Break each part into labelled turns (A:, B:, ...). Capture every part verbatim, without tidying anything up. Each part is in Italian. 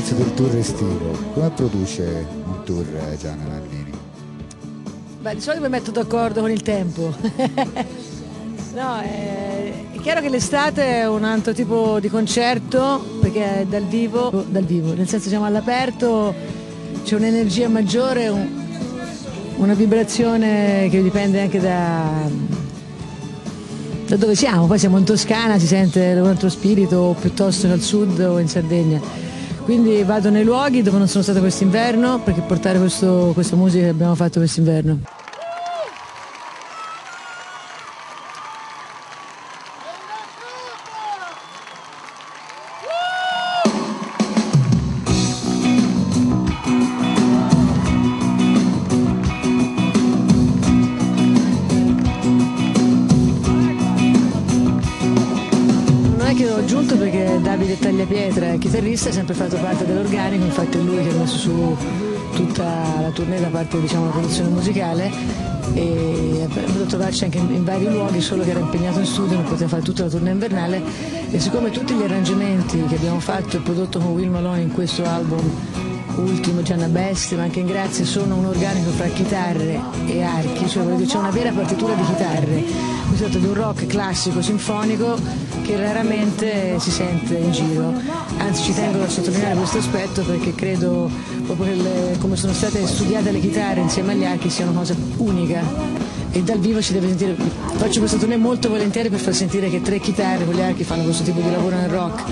A: all'inizio del tour estivo. Come produce un tour Gianna Nannini?
B: Beh, di solito mi metto d'accordo con il tempo. No, è, è chiaro che l'estate è un altro tipo di concerto, perché è dal vivo, dal vivo, nel senso siamo all'aperto, c'è un'energia maggiore, un, una vibrazione che dipende anche da, da dove siamo. Poi siamo in Toscana, si sente un altro spirito, piuttosto che al sud o in Sardegna. Quindi vado nei luoghi dove non sono stata quest'inverno, perché portare questo, questa musica che abbiamo fatto quest'inverno. Perché Davide Tagliapietra, chitarrista, ha sempre fatto parte dell'organico, infatti è lui che ha messo su tutta la tournée da parte, diciamo, della produzione musicale, e ha potuto trovarci anche in, in vari luoghi, solo che era impegnato in studio, non poteva fare tutta la tournée invernale, e siccome tutti gli arrangiamenti che abbiamo fatto e prodotto con Will Malone in questo album ultimo, Gianna Best, ma anche in Grazie, sono un organico fra chitarre e archi, cioè c'è una vera partitura di chitarre. Si tratta di un rock classico sinfonico che raramente si sente in giro, anzi ci tengo a sottolineare questo aspetto perché credo proprio che le, come sono state studiate le chitarre insieme agli archi sia una cosa unica, e dal vivo si deve sentire. Faccio questa tournée molto volentieri per far sentire che tre chitarre con gli archi fanno questo tipo di lavoro nel rock.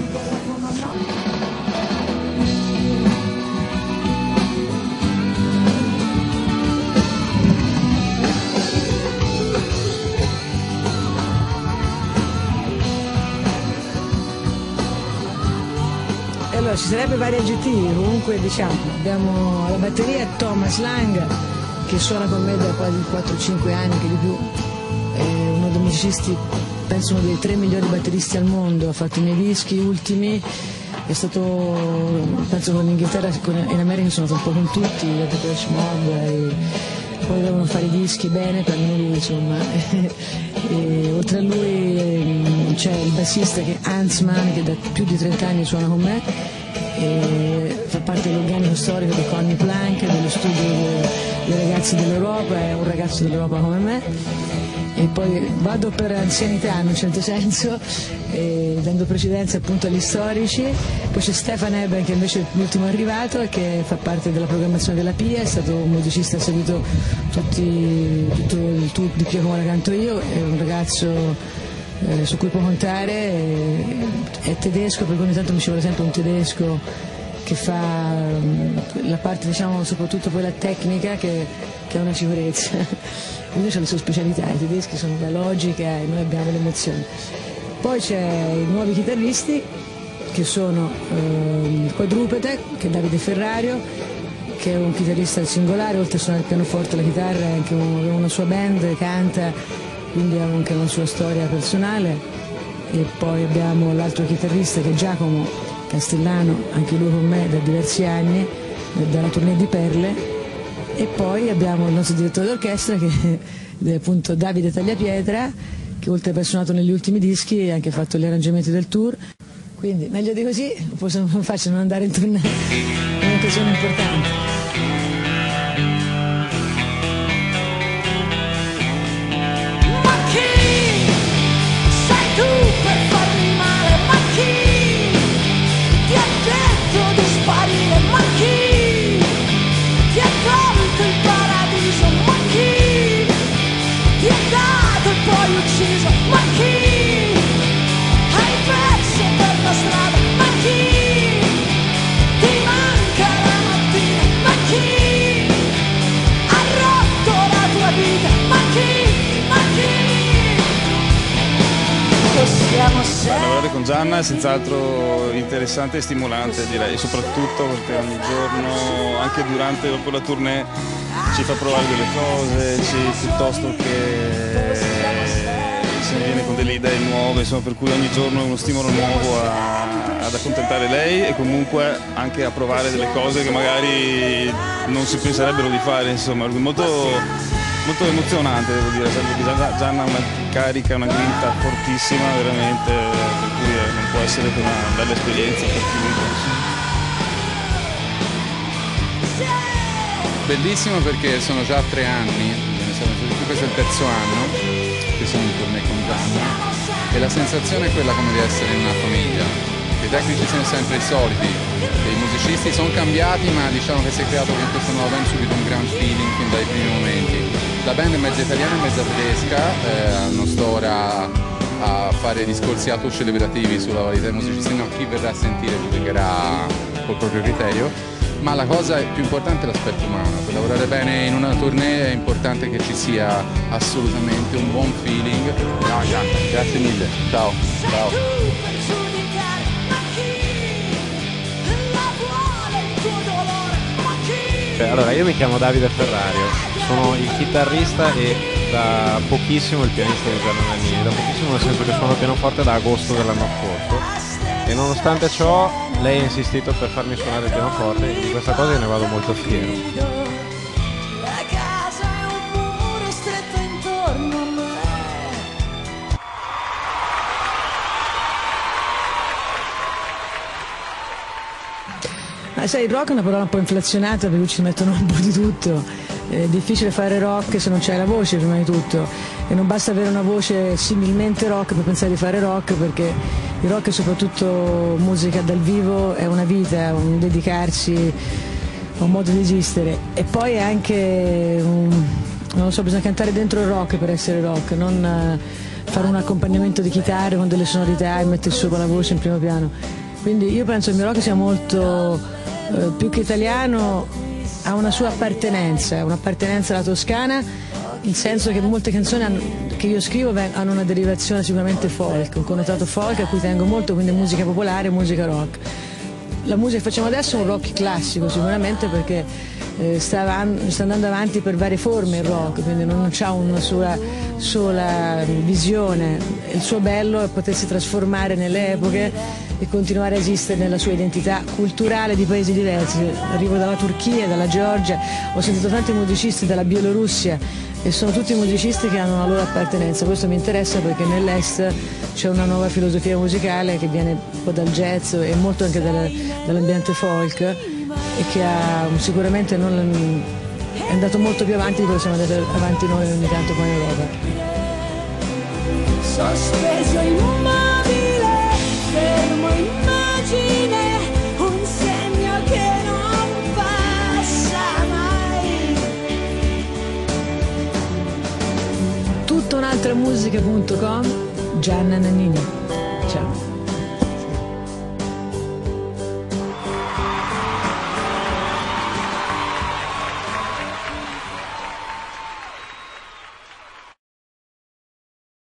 B: Allora, ci sarebbe vari aggettivi, comunque diciamo, abbiamo alla batteria Thomas Lang, che suona con me da quasi quattro cinque anni, che di più, è uno dei musicisti, penso uno dei tre migliori batteristi al mondo, ha fatto i miei dischi ultimi, è stato, penso che in Inghilterra, in America sono stato un po' con tutti, da Depeche Mode, e poi devono fare i dischi bene per noi, insomma. E oltre a lui c'è il bassista che è Hans Mann, che da più di trenta anni suona con me, e fa parte dell'organico storico di Conny Plank, dello studio dei ragazzi dell'Europa, è un ragazzo dell'Europa come me. E poi vado per anzianità in un certo senso, eh, dando precedenza appunto agli storici. Poi c'è Stefan Eben, che invece è l'ultimo arrivato e che fa parte della programmazione della Pia, è stato un musicista, ha seguito tutti, tutto il tour di Pia come la canto io, è un ragazzo eh, su cui può contare, è, è tedesco, per cui ogni tanto mi ci vuole sempre un tedesco che fa um, la parte, diciamo, soprattutto poi la tecnica, che, che è una sicurezza. Ognuno ha le sue specialità, i tedeschi sono la logica e noi abbiamo l'emozione. Poi c'è i nuovi chitarristi, che sono eh, Quadrupede, che è Davide Ferrario, che è un chitarrista singolare, oltre a suonare il pianoforte e la chitarra, è anche un, una sua band, canta, quindi ha anche una sua storia personale. E poi abbiamo l'altro chitarrista, che è Giacomo Castellano, anche lui con me da diversi anni, dalla tournée di Perle. E poi abbiamo il nostro direttore d'orchestra, che è appunto Davide Tagliapietra, che oltre ad aver suonato negli ultimi dischi ha anche fatto gli arrangiamenti del tour. Quindi meglio di così, forse non faccio non andare in tournée, è un'occasione importante.
C: Lavorare con Gianna è senz'altro interessante e stimolante, direi, soprattutto perché ogni giorno, anche durante dopo la tournée, ci fa provare delle cose, ci, piuttosto che se ne viene con delle idee nuove, insomma, per cui ogni giorno è uno stimolo nuovo a, ad accontentare lei e comunque anche a provare delle cose che magari non si penserebbero di fare, insomma, molto... Molto emozionante, devo dire, Gianna ha una carica, una grinta fortissima, veramente, per cui non può essere che una bella esperienza per chiunque.
D: Bellissimo perché sono già tre anni, questo è il terzo anno che sono in tournée con Gianna e la sensazione è quella come di essere in una famiglia. I tecnici sono sempre i soliti, i musicisti sono cambiati, ma diciamo che si è creato in questa nuova band subito un gran feeling fin dai primi momenti. La band è mezza italiana e mezza tedesca, eh, non sto ora a fare discorsi autocelebrativi sulla qualità dei musicisti, no, chi verrà a sentire giudicherà col proprio criterio. Ma la cosa più importante è l'aspetto umano. Per lavorare bene in una tournée è importante che ci sia assolutamente un buon feeling. No, Gianna, grazie mille. Ciao. Ciao.
E: Allora, io mi chiamo Davide Ferrario, sono il chitarrista e da pochissimo il pianista di Gianna Nannini. Da pochissimo nel senso che suono il pianoforte da agosto dell'anno scorso. E nonostante ciò lei ha insistito per farmi suonare il pianoforte e di questa cosa io ne vado molto fiero.
B: Ma sai, il rock è una parola un po' inflazionata perché ci mettono un po' di tutto. È difficile fare rock se non c'è la voce prima di tutto e non basta avere una voce similmente rock per pensare di fare rock, perché il rock è soprattutto musica dal vivo, è una vita, un dedicarsi, un modo di esistere e poi è anche un, non lo so, bisogna cantare dentro il rock per essere rock, non fare un accompagnamento di chitarre con delle sonorità e mettere su con la voce in primo piano. Quindi io penso che il mio rock sia molto eh, più che italiano, ha una sua appartenenza, un'appartenenza alla Toscana, nel senso che molte canzoni hanno, che io scrivo hanno una derivazione sicuramente folk, un connotato folk a cui tengo molto, quindi musica popolare e musica rock. La musica che facciamo adesso è un rock classico sicuramente perché eh, sta, sta andando avanti per varie forme il rock, quindi non c'ha una sua sola visione. Il suo bello è potersi trasformare nelle epoche e continuare a esistere nella sua identità culturale di paesi diversi. Arrivo dalla Turchia, dalla Georgia, ho sentito tanti musicisti dalla Bielorussia e sono tutti musicisti che hanno una loro appartenenza. Questo mi interessa perché nell'est c'è una nuova filosofia musicale che viene un po' dal jazz e molto anche dall'ambiente folk e che ha sicuramente non, è andato molto più avanti di quello che siamo andati avanti noi ogni tanto qua in Europa.
F: Sospeso immobile, fermo in